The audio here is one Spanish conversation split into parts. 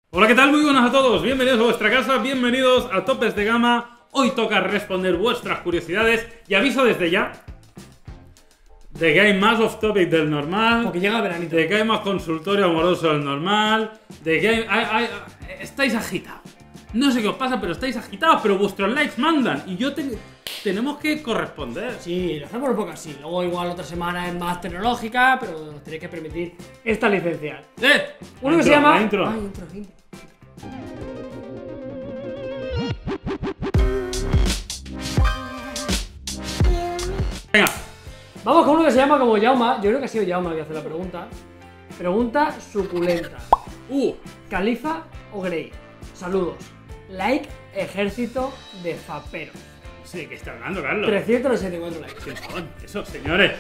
Hola, ¿qué tal? Muy buenas a todos, bienvenidos a vuestra casa, bienvenidos a Topes de Gama. Hoy toca responder vuestras curiosidades y aviso desde ya de que hay más off topic del normal, porque llega veranito, de que hay más consultorio amoroso del normal, de que estáis agitados. No sé qué os pasa, pero estáis agitados, pero vuestros likes mandan y tenemos que corresponder. Sí, lo hacemos un poco así. Luego igual otra semana es más tecnológica, pero nos tenéis que permitir esta licencia. Uno que se llama... La intro. Intro. Venga. Vamos con uno que se llama como Jauma. Yo creo que ha sido Jauma el que hace la pregunta. Pregunta suculenta. ¿Califa o Grey? Saludos. Like ejército de faperos. Sí, ¿qué está hablando, Carlos? 364 likes. ¿Qué son esos señores?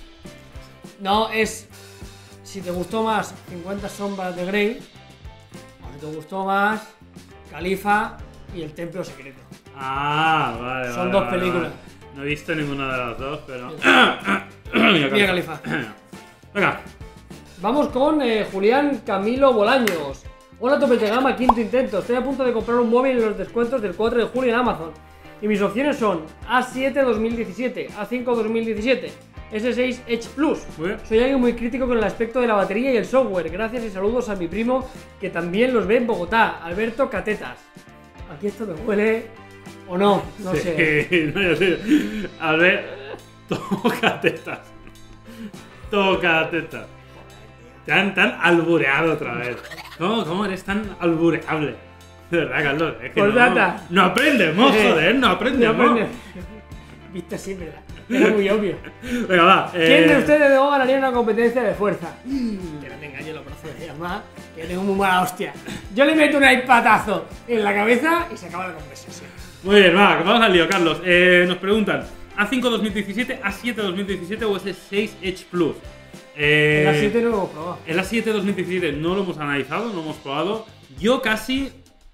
No, es... Si te gustó más 50 sombras de Grey, o si te gustó más Califa y el templo secreto. Ah, vale. Son vale, dos vale, películas. Vale. No he visto ninguna de las dos, pero... Mira Califa. Venga. Vamos con Julián Camilo Bolaños. Hola, Topes de Gama, quinto intento. Estoy a punto de comprar un móvil en los descuentos del 4 de julio en Amazon. Y mis opciones son A7 2017, A5 2017, S6 Edge Plus. Soy alguien muy crítico con el aspecto de la batería y el software. Gracias y saludos a mi primo que también los ve en Bogotá, Alberto Catetas. Aquí esto me huele o no, no sí, sé. No, yo sí. A ver, toca tetas. Toca tetas. Te han albureado otra vez. ¿Cómo eres tan albureable? De verdad, Carlos. Es que no aprendemos, joder, no aprendemos. Viste así, ¿verdad? Era muy obvio. Venga, va. ¿Quién de ustedes dos ganaría una competencia de fuerza? Que no te engañes, los brazos de llama, que tengo muy mala hostia. Yo le meto un iPadazo en la cabeza y se acaba la conversación. Muy bien, va, vamos al lío, Carlos. Nos preguntan, ¿A5 2017, A7 2017 o S6 Edge Plus? El A7 no lo hemos probado. El A7 2017 no lo hemos analizado, no lo hemos probado. Yo casi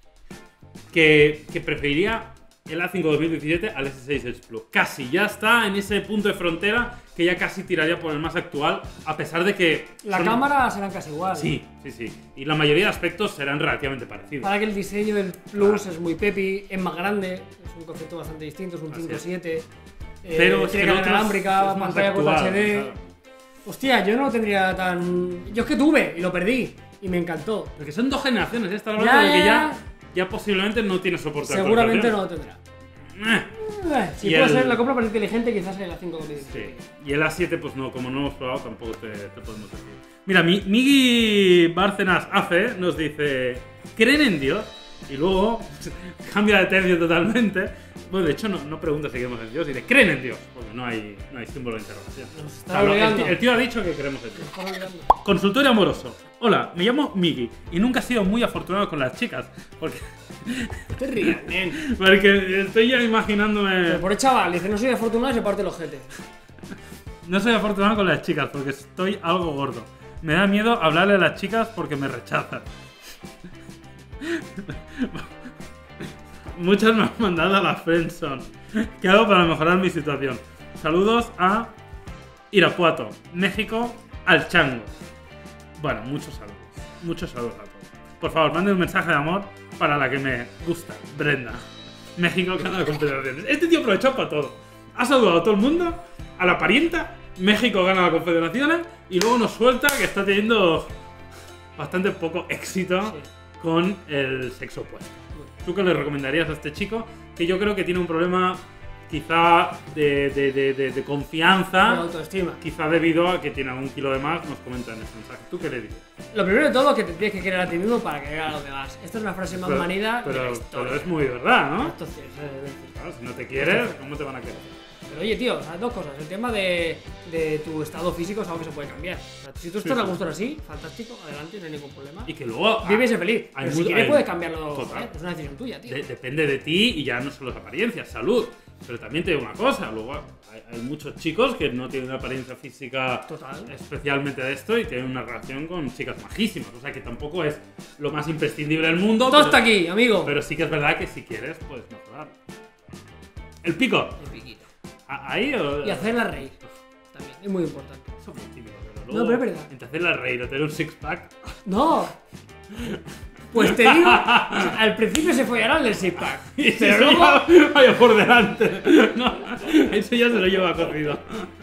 que preferiría el A5 2017 al S6 Edge Plus. Casi, ya está en ese punto de frontera que ya casi tiraría por el más actual, a pesar de que... La cámara será casi igual. Sí. Y la mayoría de aspectos serán relativamente parecidos. Para que el diseño del Plus es muy pepi, es más grande, es un concepto bastante distinto, es un 5.7. Pero tiene cámara inalámbrica, pantalla con HD. Claro. Hostia, yo no lo tendría tan... Yo es que tuve y lo perdí y me encantó. Porque son dos generaciones, esta hablando de que ya posiblemente no tiene soporte. Seguramente no lo tendrá. Si puede ser la compra más inteligente, quizás el A5 2017. Sí. Y el A7, pues no, como no hemos probado, tampoco te podemos decir. Mira, Migi Bárcenas AC nos dice: ¿creen en Dios? Y luego cambia de tercio totalmente. Bueno, de hecho no pregunta si creemos en Dios, dice ¿creen en Dios? Porque no hay símbolo de interrogación. Nos está obligando. El tío ha dicho que creemos en Dios. Consultorio amoroso. Hola, me llamo Migi y nunca he sido muy afortunado con las chicas. Porque... te rías, nen. Porque estoy ya imaginándome... Pero por el chaval, dice no soy afortunado y se parte el ojete. No soy afortunado con las chicas porque estoy algo gordo. Me da miedo hablarle a las chicas porque me rechazan. Muchas me han mandado a la friendzone. ¿Qué hago para mejorar mi situación? Saludos a Irapuato, México, al Chango. Bueno, muchos saludos a todos. Por favor, manden un mensaje de amor para la que me gusta, Brenda. México gana la confederaciones. Este tío aprovechó para todo. Ha saludado a todo el mundo, a la parienta, México gana la confederaciones y luego nos suelta que está teniendo bastante poco éxito con el sexo opuesto. ¿Tú qué le recomendarías a este chico? Que yo creo que tiene un problema quizá de confianza. De autoestima. Quizá debido a que tiene algún kilo de más, nos comenta en ese mensaje. ¿Tú qué le dices? Lo primero de todo es que te tienes que querer a ti mismo para querer a los demás. Esta es una frase más manida de la historia. Pero es muy verdad, ¿no? Entonces, claro, si no te quieres, ¿cómo te van a querer? Pero oye, tío, o sea, dos cosas. El tema de tu estado físico es algo que se puede cambiar. O sea, si tú estás a gusto así, fantástico, adelante, no hay ningún problema. Y que luego... Vive y sé feliz. Pero si quieres puedes cambiarlo. Total. Es una decisión tuya, tío. Depende de ti y ya no solo es apariencia, salud. Pero también te digo una cosa, luego hay muchos chicos que no tienen una apariencia física especialmente de esto y tienen una relación con chicas majísimas. O sea que tampoco es lo más imprescindible del mundo. Todo está aquí, amigo. Pero sí que es verdad que si quieres, puedes mejorar. El pico. El piquito. ¿Ahí o...? Y hacerla reír. También, es muy importante. Eso es muy típico, pero No, pero es verdad. Entre hacerla reír o tener un six-pack... ¡No! Pues te digo, al principio se follará el del six-pack. Pero luego. Vaya por delante. No, eso ya se lo lleva cocido.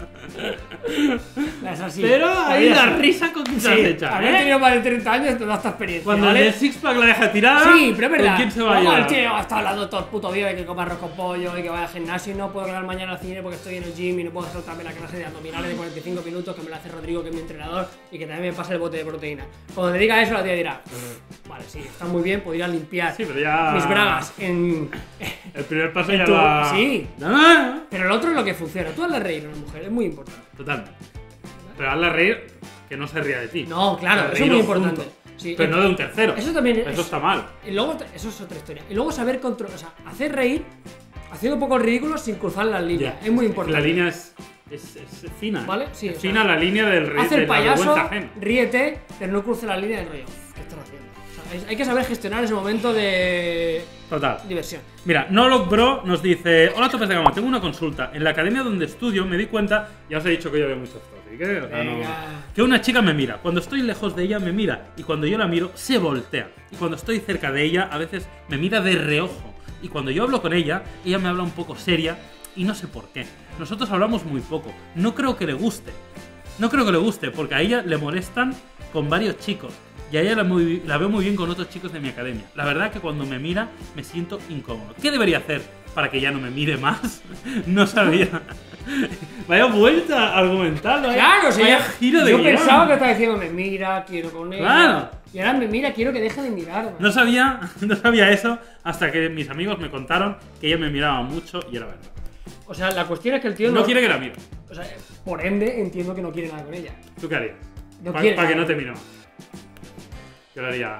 Es así. Pero ahí Todavía la sí. risa con quien se Sí, acecha. haber tenido más de 30 años te da esta experiencia. Cuando ¿vale? el del six-pack la deja tirada. Sí, pero es verdad. ¿Con quién se va a Luego llevar? el tío está hablando todo el puto día de que coma arroz con pollo y que vaya al gimnasio y no puedo quedar mañana al cine porque estoy en el gym y no puedo saltarme la clase de abdominales de 45 minutos que me la hace Rodrigo, que es mi entrenador, y que también me pasa el bote de proteína. Cuando te diga eso, la tía dirá: vale, sí, está muy bien, podría limpiar Sí, pero ya. mis bragas en. El primer paso En ya tu- va. sí. No. Pero el otro es lo que funciona. Tú hazle reír a una mujer, es muy importante. Totalmente. Pero hazla reír que no se ría de ti. No, claro, eso es Reíros muy importante. juntos. Sí, Pero no de un tercero. Eso también es. Eso está mal. Y luego, eso es otra historia. Y luego saber controlar, o sea, hacer reír haciendo un poco el ridículo sin cruzar las líneas. Ya. Es muy importante. La línea es fina. ¿Vale? Sí, Es o sea, fina la línea del rey. Haz el de la payaso, vergüenza ajena. ríete, pero no cruce la línea del rollo. ¿Qué estás haciendo? O sea, hay que saber gestionar ese momento de Total. diversión. Mira, Nolog Bro nos dice: Hola, Topes de Gama, tengo una consulta. En la academia donde estudio me di cuenta, ya os he dicho que yo veo muchos topics, ¿eh? O sea, no- Venga. que una chica me mira. Cuando estoy lejos de ella me mira. Y cuando yo la miro, se voltea. Y cuando estoy cerca de ella, a veces me mira de reojo. Y cuando yo hablo con ella, ella me habla un poco seria y no sé por qué. Nosotros hablamos muy poco. No creo que le guste. No creo que le guste, porque a ella le molestan con varios chicos. Y a ella la veo muy bien con otros chicos de mi academia. La verdad que cuando me mira me siento incómodo. ¿Qué debería hacer para que ya no me mire más? No sabía. Vaya vuelta argumental, vaya, Claro, sí. vaya giro de Yo guión. pensaba que estaba diciendo, me mira, quiero con ella. Claro. Y ahora me mira, quiero que deje de mirar. No sabía eso hasta que mis amigos me contaron que ella me miraba mucho y era verdad. O sea, la cuestión es que el tío No quiere que la mire. O sea, por ende, entiendo que no quiere nada con ella. ¿Tú qué harías? No Para quiere que nada. no te mire más. Yo lo haría.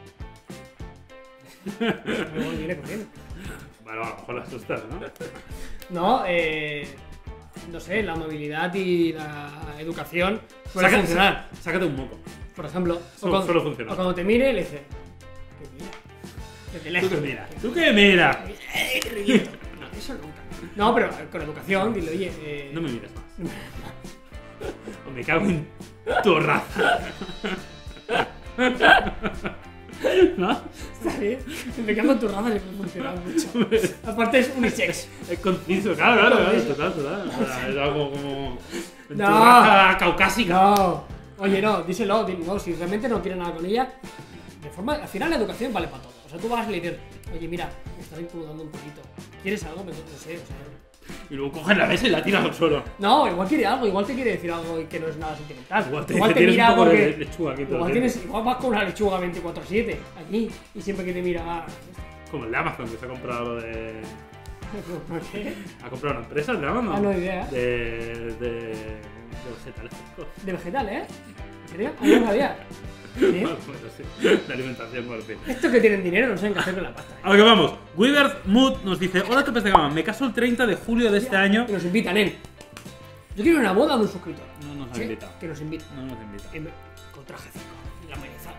Luego viene corriendo. Bueno, a lo mejor la asustas, ¿no? No, no sé, la amabilidad y la educación puede funcionar. Sácate un moco. Por ejemplo, Solo funciona. o cuando te mire, le dice: ¿qué mira? Desde lejos. ¿Tú qué mira? ¿Tú qué mira? No, eso nunca. No, pero con educación, dile, oye. No me mires más. O me cago en tu raza. ¿No? Está bien. Me cago en tu raza, le puede funcionar mucho. Aparte es unisex. Es conciso, claro, total. O sea, es algo como. En tu No. raza caucásica. No. Oye, no, díselo, no, si realmente no quiere nada con ella, de forma, al final la educación vale para todo. O sea, tú vas y le dices, oye, mira, me estaba incomodando un poquito. ¿Quieres algo? No sé, o sea. Y luego coges la mesa y la tiras al suelo. No, igual quiere algo, igual te quiere decir algo que no es nada sentimental. Igual te igual tienes un poco porque. de lechuga aquí todo el igual, tiempo. igual vas con una lechuga 24/7 aquí y siempre que te mira. Como el de Amazon, que se ha comprado lo de. ¿Por qué? ¿Ha comprado una empresa el de Amazon? Ah, no idea. De vegetales frescos. De vegetal, ¿eh? ¿En serio? Ah, no sabía. ¿Sí? Bueno, sí. De alimentación, por fin. Estos que tienen dinero no saben qué hacer con la pasta. A lo que vamos. Weaver Mood nos dice: Hola, Topes de Gama, me caso el 30 de julio de este año. Que nos invitan, ¿eh? Yo quiero una boda de un suscriptor. No nos han ¿Sí? invitado. Que nos inviten. No nos invitan. Con trajecito. Y la mayonesa.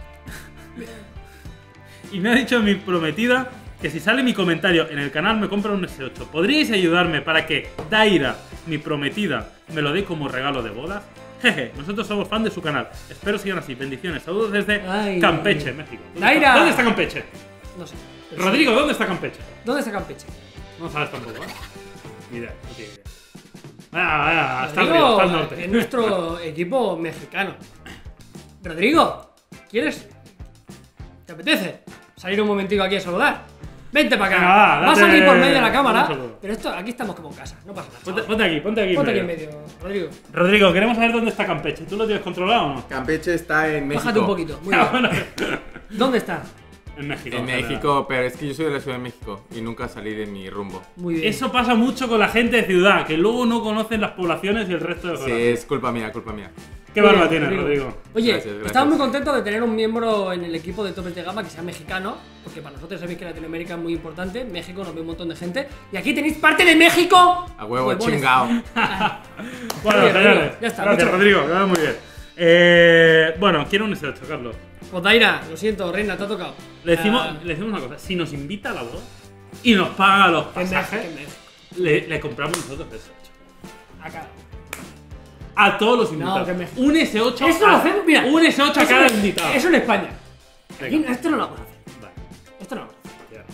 Y me ha dicho mi prometida que si sale mi comentario en el canal me compra un S8. ¿Podríais ayudarme para que Daira, mi prometida, me lo dé como regalo de bodas? Jeje, nosotros somos fan de su canal. Espero sigan así. Bendiciones. Saludos desde Ay. Campeche, México. Daira. ¿Dónde está Campeche? No sé. Pero Rodrigo, ¿dónde está Campeche? sí. ¿Dónde está Campeche? No sabes tampoco, ¿eh? Ni idea, no tiene idea. Está Rodrigo arriba, está al norte. es nuestro equipo mexicano. Rodrigo, ¿quieres? ¿Te apetece salir un momentico aquí a saludar? Vente para acá. Venga, va, Vas date aquí por medio de la un cámara. saludo. Pero esto, aquí estamos como en casa. No pasa nada. Ponte, chaval. ponte aquí. Ponte aquí en medio, Rodrigo. Rodrigo, queremos saber dónde está Campeche. ¿Tú lo tienes controlado o no? Campeche está en México. Bájate un poquito. Muy Ah, bien. bueno. ¿Dónde está? En México. En México, pero es que yo soy de la Ciudad de México y nunca salí de mi rumbo. Muy bien. Eso pasa mucho con la gente de ciudad, que luego no conocen las poblaciones y el resto de Sí, zonas. es culpa mía, culpa mía. ¿Qué Muy barba bien, tienes, Rodrigo? Oye, Gracias, gracias. estamos muy contentos de tener un miembro en el equipo de Topes de Gama que sea mexicano, porque para nosotros sabéis que Latinoamérica es muy importante, México nos ve un montón de gente, y aquí tenéis parte de México. A huevo, Huevones. chingao. Bueno, Muy bien, señores. Rodrigo, ya está, Gracias, mucho- Rodrigo. Que va muy bien. Bueno, quiero un S8, Carlos. Pues Daira, lo siento, reina, te ha tocado. Le decimos, Ah, le decimos una cosa. Si nos invita a la boda y nos paga los que en México, pasajes, que en México. le compramos nosotros S8. Acá. A todos los invitados. que México. Un S8 Eso lo hacemos, mira. Un S8 a Eso cada en- invitado. Eso en España. Aquí, esto no lo vamos a hacer. Vale. Esto no lo vamos a hacer. Ya.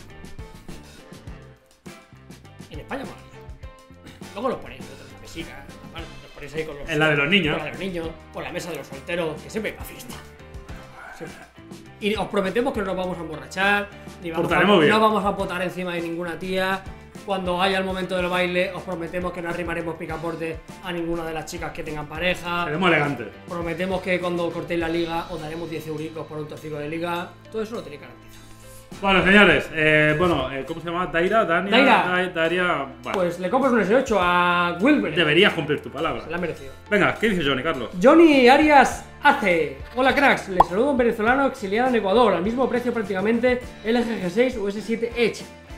En España mola. Luego los ponéis en otra mesica, ¿vale? Los ponéis ahí con los... En la de los niños. Con la de los niños, con la mesa de los solteros, que siempre hay una fiesta. Siempre. Y os prometemos que no nos vamos a emborrachar, ni Portaremos bien. no vamos a potar encima de ninguna tía. Cuando haya el momento del baile, os prometemos que no arrimaremos picaporte a ninguna de las chicas que tengan pareja. Seremos elegantes. Prometemos que cuando cortéis la liga os daremos 10 euricos por un trocico de liga. Todo eso lo tenéis garantizado. Bueno, señores, ¿cómo se llama? Daira. Daria. Bueno, Pues le compras un S8 a Wilber. deberías cumplir tu palabra. Se la ha merecido. Venga, ¿qué dice Johnny Carlos? Johnny Arias hace. Hola cracks, les saludo a un venezolano exiliado en Ecuador, al mismo precio prácticamente LG G6 o S7 Edge.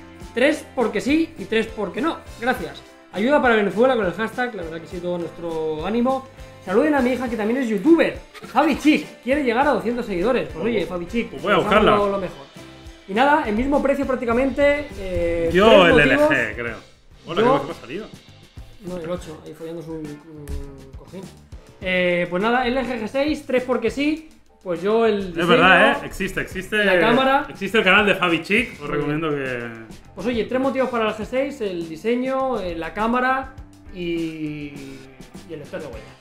3 porque sí y 3 porque no. Gracias. Ayuda para Venezuela con el hashtag, la verdad que sí, todo nuestro ánimo. Saluden a mi hija que también es youtuber, Fabi Chic, quiere llegar a 200 seguidores. Pues oye, Fabi Chic, Pues voy a buscarla. lo mejor. Y nada, el mismo precio prácticamente. Yo tres el motivos. LG, creo. Hola, Yo- ¿qué me ha salido? No, el 8, ahí follándose un cojín. Pues nada, LG G6, 3 porque sí. Pues yo el diseño, Es verdad, existe. La cámara. Existe el canal de Fabi Chic, os recomiendo que. Pues oye, 3 motivos para el G6, el diseño, la cámara y el lector de huella.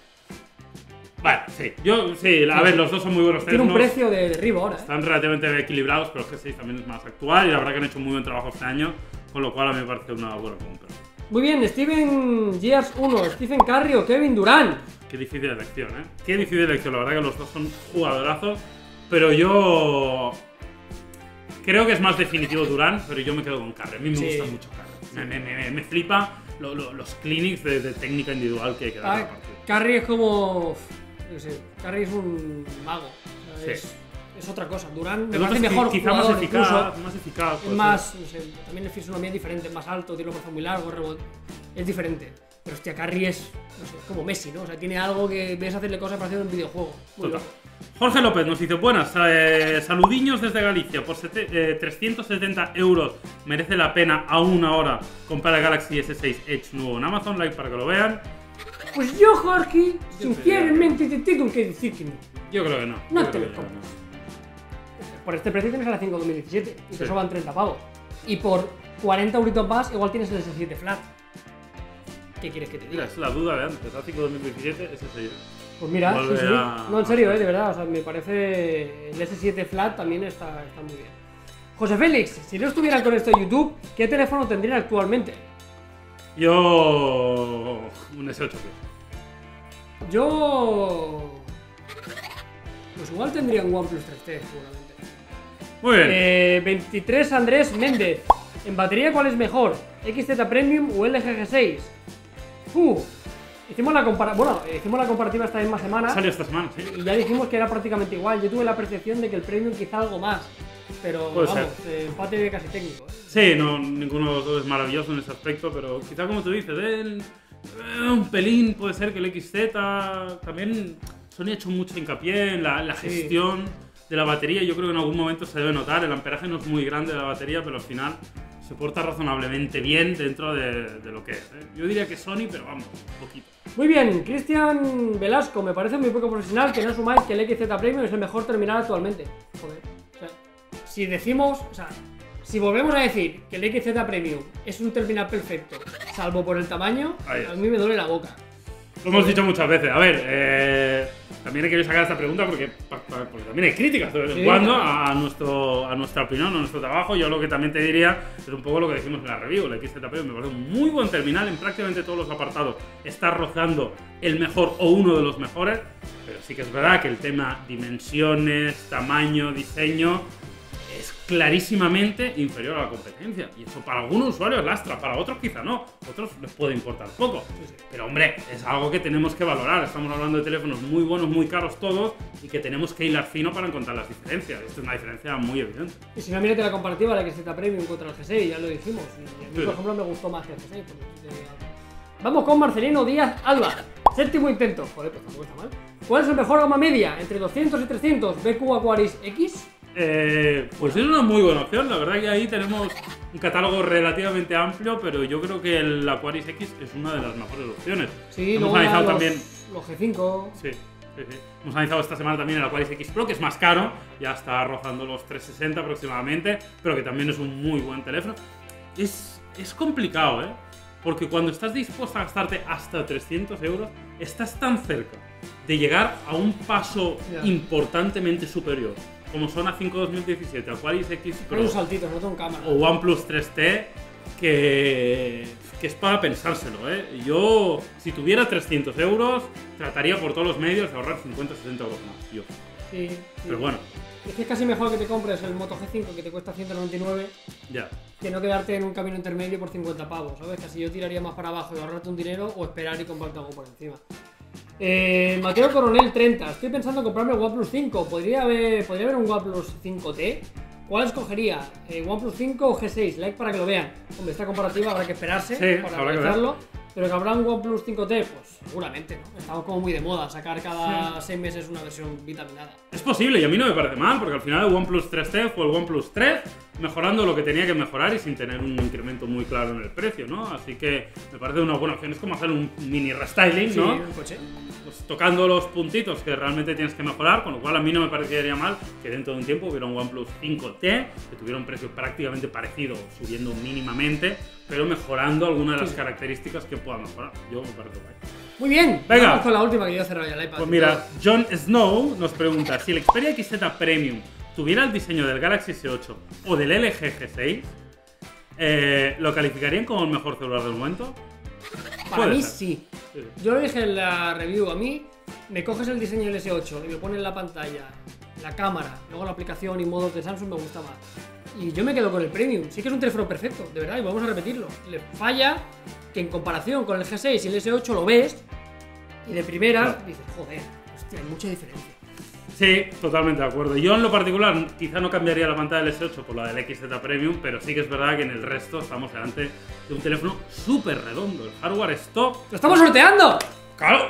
Vale, sí. A ver, los dos son muy buenos Tiene un teléfonos. precio de derribo ahora, ¿eh? Están relativamente equilibrados, pero el G6 también es más actual y la verdad que han hecho un muy buen trabajo este año, con lo cual a mí me parece una buena compra. Muy bien, Steven Gears 1, Stephen Curry o Kevin Durant. Qué difícil elección, ¿eh? Qué difícil elección. La verdad que los dos son jugadorazos, pero yo creo que es más definitivo Durán, pero yo me quedo con Curry. A mí me Sí. gusta mucho Curry. Me flipa los clinics de técnica individual que hay que dar a la partida. Curry es como... yo qué sé, Curry es un mago. O sea, Sí. es otra cosa. Durant me El otro parece es mejor quizá jugador, más eficaz, incluso. más eficaz. Es puede más, no sé, también el fisonomía es diferente, es más alto, tiene un brazo muy largo, rebote. Es diferente. Pero hostia, Curry es, no sé, es como Messi, ¿no? O sea, tiene algo que ves hacerle cosas parecidas en un videojuego. Muy Total. loco. Jorge López nos dice, buenas, saludiños desde Galicia, por 370 euros merece la pena aún ahora comprar el Galaxy S6 Edge nuevo en Amazon, like para que lo vean. Pues yo, Jorge, sinceramente te tengo que decir que no. Yo creo que no. No Yo te creo lo que compro. Por este precio tienes la 5 2017 y te Sí. sobran 30 pavos. Y por 40 euritos más, igual tienes el S7 Flat. ¿Qué quieres que te Mira, diga? es la duda de antes, A5 2017, S6. Pues mira, sí, Vuelve sí. a- No, en serio, de verdad. O sea, me parece. El S7 Flat también está muy bien. José Félix, si no estuvieran con esto de YouTube, ¿qué teléfono tendrían actualmente? Yo... un S8 Plus. Yo. Pues igual tendría un OnePlus 3T, seguramente. Muy bien. 23 Andrés Méndez. ¿En batería cuál es mejor? ¿XZ Premium o LG G6? Hicimos la comparativa esta misma semana Salió esta semana, sí. y ya dijimos que era prácticamente igual. Yo tuve la percepción de que el Premium quizá algo más. Pero Puede vamos, empate casi técnico. Sí, no, ninguno de los dos es maravilloso en ese aspecto, pero quizá como tú dices, un pelín puede ser que el XZ también Sony ha hecho mucho hincapié en la Sí. gestión de la batería. Yo creo que en algún momento se debe notar, el amperaje no es muy grande de la batería, pero al final se porta razonablemente bien dentro de lo que es. Yo diría que Sony, pero vamos, un poquito. Muy bien, Cristian Velasco, me parece muy poco profesional que no asumáis que el XZ Premium es el mejor terminal actualmente. Joder. O sea, si decimos, o sea, si volvemos a decir que el XZ Premium es un terminal perfecto, salvo por el tamaño, Ahí es. a mí me duele la boca. Lo hemos dicho muchas veces. A ver, también he querido sacar esta pregunta porque también hay críticas de vez en Sí, cuando claro. a nuestra opinión, a nuestro trabajo. Yo lo que también te diría es un poco lo que decimos en la review. El XZ Premium me parece un muy buen terminal en prácticamente todos los apartados. Está rozando el mejor o uno de los mejores, pero sí que es verdad que el tema dimensiones, tamaño, diseño es clarísimamente inferior a la competencia. Y eso para algunos usuarios lastra, para otros quizá no. Otros les puede importar poco. Pero hombre, es algo que tenemos que valorar. Estamos hablando de teléfonos muy buenos, muy caros todos, y que tenemos que hilar fino para encontrar las diferencias. Esto es una diferencia muy evidente. Y si no, mírate la comparativa de la XZ Premium contra el G6, ya lo dijimos. Y a mí, Sí. por ejemplo, me gustó más que el G6. Vamos con Marcelino Díaz Alba. Séptimo intento. Joder, pues tampoco está mal. ¿Cuál es el mejor gama media? Entre 200 y 300. ¿BQ Aquaris X? Pues es una muy buena opción. La verdad que ahí tenemos un catálogo relativamente amplio, pero yo creo que el Aquaris X es una de las mejores opciones. Sí, Hemos luego ya analizado los, también. los G5. Sí. Sí, sí. Hemos analizado esta semana también el Aquaris X Pro, que es más caro, ya está rozando los 360 aproximadamente, pero que también es un muy buen teléfono. Es complicado, ¿eh? Porque cuando estás dispuesto a gastarte hasta 300 euros, estás tan cerca de llegar a un paso importantemente superior, como son A5 2017, Aquaris X Hay Pro un saltito, no tengo cámara. o OnePlus 3T, que es para pensárselo, ¿eh? Yo, si tuviera 300 euros, trataría por todos los medios de ahorrar 50-60 euros más. Yo. Sí, sí. Pero bueno, Es que es casi mejor que te compres el Moto G5 que te cuesta 199 ya. que no quedarte en un camino intermedio por 50 pavos, ¿sabes? Casi yo tiraría más para abajo y ahorrarte un dinero o esperar y comprarte algo por encima. Mateo Coronel 30. Estoy pensando en comprarme el OnePlus 5. ¿Podría haber un OnePlus 5T? ¿Cuál escogería? ¿OnePlus 5 o G6? Like para que lo vean. Hombre, esta comparativa habrá que esperarse Sí, para habrá que analizarlo. Pero que habrá un OnePlus 5T, pues seguramente, ¿no? Estamos como muy de moda sacar cada 6 meses una versión vitaminada. Es posible y a mí no me parece mal, porque al final el OnePlus 3T fue el OnePlus 3, mejorando lo que tenía que mejorar y sin tener un incremento muy claro en el precio, ¿no? Así que me parece una buena opción. Es como hacer un mini restyling, Sí, ¿no? un coche. Pues tocando los puntitos que realmente tienes que mejorar, con lo cual a mí no me parecería mal que dentro de un tiempo hubiera un OnePlus 5T que tuviera un precio prácticamente parecido, subiendo mínimamente, pero mejorando algunas de las características que pueda mejorar. Yo me parece guay. Muy bien, Venga. vamos con la última que yo he cerrado ya el iPad. Pues mira, John Snow nos pregunta, si el Xperia XZ Premium tuviera el diseño del Galaxy S8 o del LG G6, ¿lo calificarían como el mejor celular del momento? Para Puede mí ser. sí. Sí. Yo lo dije en la review, a mí me coges el diseño del S8 y me pones la pantalla, la cámara, luego la aplicación y modos de Samsung me gusta más. Y yo me quedo con el Premium, sí que es un teléfono perfecto, de verdad, y vamos a repetirlo. Le falla que en comparación con el G6 y el S8 lo ves y de primeras Claro. dices, joder, hostia, hay mucha diferencia. Sí, totalmente de acuerdo. Yo en lo particular quizá no cambiaría la pantalla del S8 por la del XZ Premium, pero sí que es verdad que en el resto estamos delante de un teléfono súper redondo. El hardware es top. ¡Lo estamos sorteando! ¡Claro!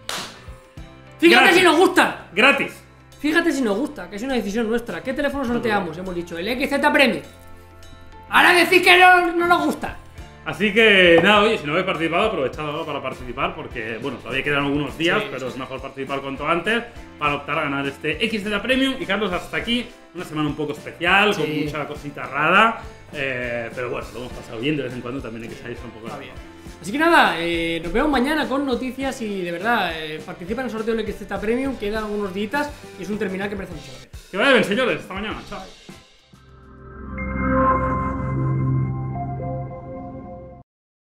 Fíjate Gratis. si nos gusta. ¡Gratis! Fíjate si nos gusta, que es una decisión nuestra. ¿Qué teléfono sorteamos? Hemos dicho el XZ Premium. Ahora decís que no nos gusta. Así que nada, oye, si no habéis participado, aprovechad ahora para participar porque, bueno, todavía quedan algunos días, Sí, pero sí. es mejor participar cuanto antes para optar a ganar este XZ Premium. Y Carlos, hasta aquí una semana un poco especial, con Sí. mucha cosita rara, pero bueno, lo hemos pasado bien, de vez en cuando también hay que salirse un poco de la norma. Así que nada, nos vemos mañana con noticias y de verdad, participa en el sorteo del XZ Premium, quedan unos días y es un terminal que merece mucho la pena. Que vaya bien, señores, hasta mañana, chao.